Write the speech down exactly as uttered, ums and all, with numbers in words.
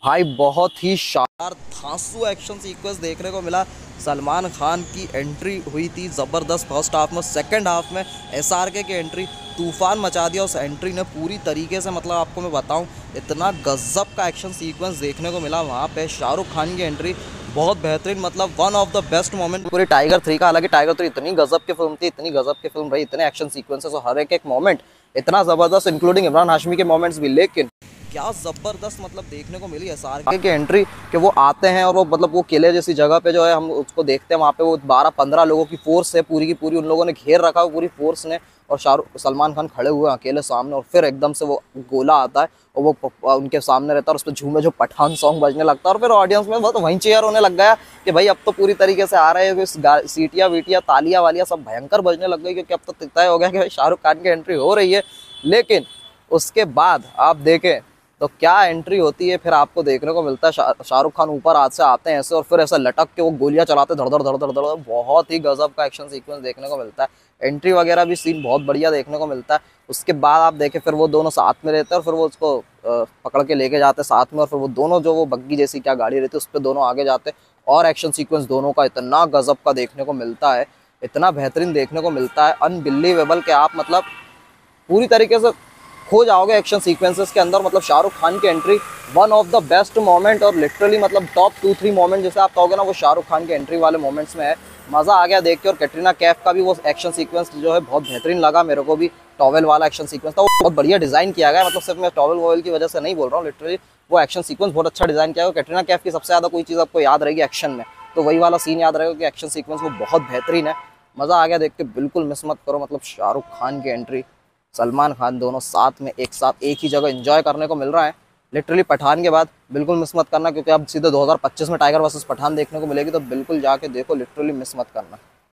भाई बहुत ही शानदार धांसू एक्शन सीक्वेंस देखने को मिला। सलमान खान की एंट्री हुई थी ज़बरदस्त फर्स्ट हाफ में। सेकंड हाफ में एसआरके की एंट्री तूफान मचा दिया उस एंट्री ने पूरी तरीके से। मतलब आपको मैं बताऊं, इतना गजब का एक्शन सीक्वेंस देखने को मिला वहाँ पे। शाहरुख खान की एंट्री बहुत बेहतरीन, मतलब one of the best moment पूरी टाइगर थ्री का। हालांकि टाइगर थ्री इतनी गजब की फिल्म थी, इतनी गजब की फिल्म रही, इतने एक्शन सीक्वेंसेस और हर एक एक मोमेंट इतना ज़बरदस्त, इंक्लूडिंग इमरान हाशमी के मोमेंट्स भी। लेकिन क्या ज़बरदस्त मतलब देखने को मिली एस आर के की एंट्री कि वो आते हैं और वो मतलब वो किले जैसी जगह पे जो है हम उसको देखते हैं, वहाँ पे वो बारह पंद्रह लोगों की फोर्स है पूरी की पूरी, उन लोगों ने घेर रखा है पूरी फोर्स ने, और शाहरुख सलमान खान खड़े हुए अकेले सामने। और फिर एकदम से वो गोला आता है और वो उनके सामने रहता है और उस पर झूमे जो पठान सॉन्ग बजने लगता है। और फिर ऑडियंस में बहुत वहीं चेयर होने लग गया कि भाई अब तो पूरी तरीके से आ रहे हैं, सीटियाँ वीटियाँ तालियाँ वालियाँ सब भयंकर बजने लग गई, क्योंकि अब तो तय हो गया कि भाई शाहरुख खान की एंट्री हो रही है। लेकिन उसके बाद आप देखें तो क्या एंट्री होती है, फिर आपको देखने को मिलता है शा, शाहरुख खान ऊपर हाथ से आते हैं ऐसे और फिर ऐसा लटक के वो गोलियां चलाते धड़ धड़ धड़ धड़ धड़। बहुत ही गजब का एक्शन सीक्वेंस देखने को मिलता है। एंट्री वगैरह भी सीन बहुत बढ़िया देखने को मिलता है। उसके बाद आप देखें फिर वो दोनों साथ में रहते हैं और फिर वो उसको पकड़ के लेके जाते हैं साथ में, और फिर वो दोनों जो वो बग्गी जैसी क्या गाड़ी रहती है उस पर दोनों आगे जाते हैं। और एक्शन सीक्वेंस दोनों का इतना गजब का देखने को मिलता है, इतना बेहतरीन देखने को मिलता है, अनबिलीवेबल के आप मतलब पूरी तरीके से खो जाओगे एक्शन सीक्वेंसेस के अंदर। मतलब शाहरुख खान की entry one of the best moment, और लिटरली मतलब टॉप टू थ्री मोमेंट जैसे आप कहोगे ना, वो शाहरुख खान की एंट्री वाले मोमेंट्स में है। मज़ा आ गया देख के। और कैटरीना कैफ का भी वो एक्शन सीक्वेंस जो है बहुत बेहतरीन लगा मेरे को भी। टॉवेल वाला एक्शन सीक्वेंस था, वो बहुत बढ़िया डिज़ाइन किया गया। मतलब सिर्फ मैं टॉवेल वॉवेल की वजह से नहीं बोल रहा हूँ, लिटरली वो एक्शन सीक्वेंस बहुत अच्छा डिज़ाइन किया गया। कैटरीना कैफ की सबसे ज़्यादा कोई चीज़ आपको याद रहेगी एक्शन में तो वही वाला सीन याद रहेगा कि एक्शन सीक्वेंस वो बहुत बेहतरीन है। मज़ा आ गया देख के, बिल्कुल मिस मत करो। मतलब शाहरुख खान की एंट्री, सलमान खान, दोनों साथ में एक साथ एक ही जगह एंजॉय करने को मिल रहा है लिटरली पठान के बाद। बिल्कुल मिस मत करना, क्योंकि अब सीधे दो हज़ार पच्चीस में टाइगर वर्सेस पठान देखने को मिलेगी, तो बिल्कुल जाके देखो, लिटरली मिस मत करना।